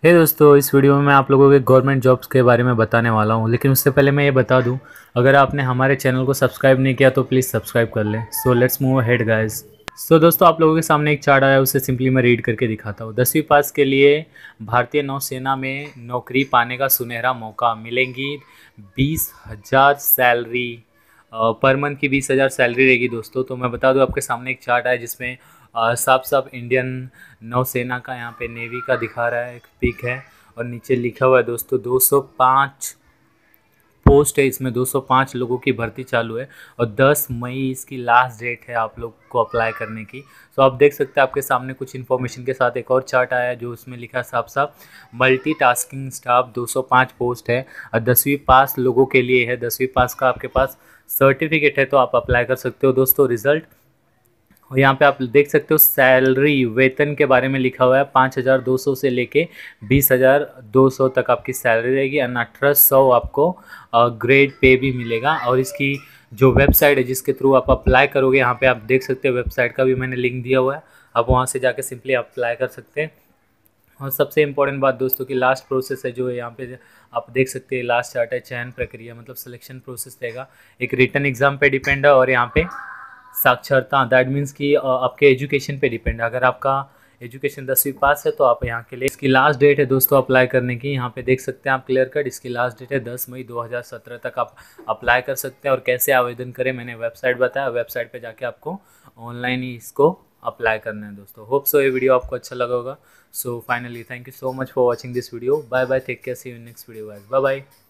दोस्तों, इस वीडियो में मैं आप लोगों के गवर्नमेंट जॉब्स के बारे में बताने वाला हूँ। लेकिन उससे पहले मैं ये बता दूँ, अगर आपने हमारे चैनल को सब्सक्राइब नहीं किया तो प्लीज़ सब्सक्राइब कर लें। So let's move ahead guys. So दोस्तों, आप लोगों के सामने एक चार्ट आया है, उसे सिंपली मैं रीड करके दिखाता हूँ। 10वीं पास के लिए भारतीय नौसेना में नौकरी पाने का सुनहरा मौका, मिलेंगी 20,000 सैलरी। पर मंथ की 20,000 सैलरी रहेगी दोस्तों। तो मैं बता दूं, आपके सामने एक चार्ट है जिसमें साफ साफ इंडियन नौसेना का यहाँ पे नेवी का दिखा रहा है, एक पिक है। और नीचे लिखा हुआ है दोस्तों 205 पोस्ट है, इसमें 205 लोगों की भर्ती चालू है और 10 मई इसकी लास्ट डेट है आप लोग को अप्लाई करने की। तो आप देख सकते हैं आपके सामने कुछ इन्फॉर्मेशन के साथ एक और चार्ट आया है जो उसमें लिखा है साफ साफ मल्टीटास्किंग स्टाफ 205 पोस्ट है और 10वीं पास लोगों के लिए है। 10वीं पास का आपके पास सर्टिफिकेट है तो आप अप्लाई कर सकते हो दोस्तों। रिजल्ट और यहाँ पे आप देख सकते हो सैलरी वेतन के बारे में लिखा हुआ है 5,200 से लेके 20,200 तक आपकी सैलरी रहेगी। और 1,800 आपको ग्रेड पे भी मिलेगा। और इसकी जो वेबसाइट है जिसके थ्रू आप अप्लाई करोगे, यहाँ पे आप देख सकते हो वेबसाइट का भी मैंने लिंक दिया हुआ है, आप वहाँ से जाके सिंपली अप्लाई कर सकते हैं। और सबसे इंपॉर्टेंट बात दोस्तों की लास्ट प्रोसेस है जो यहाँ पे आप देख सकते हैं, लास्ट चार्ट है चयन प्रक्रिया, मतलब सिलेक्शन प्रोसेस रहेगा। एक रिटन एग्जाम पे डिपेंड है और यहाँ पे साक्षरता, दैट मीन्स कि आपके एजुकेशन पे डिपेंड है। अगर आपका एजुकेशन 10वीं पास है तो आप यहाँ के लिए, इसकी लास्ट डेट है दोस्तों अप्लाई करने की, यहाँ पे देख सकते हैं आप क्लियर कट, इसकी लास्ट डेट है 10 मई 2017 तक आप अप्लाई कर सकते हैं। और कैसे आवेदन करें मैंने वेबसाइट बताया, वेबसाइट पे जाके आपको ऑनलाइन ही इसको अप्लाई करना है दोस्तों। होप सो ये वीडियो आपको अच्छा लगा होगा। So finally thank you so much for watching this video. Bye bye, take care, see you in next video guys, bye bye.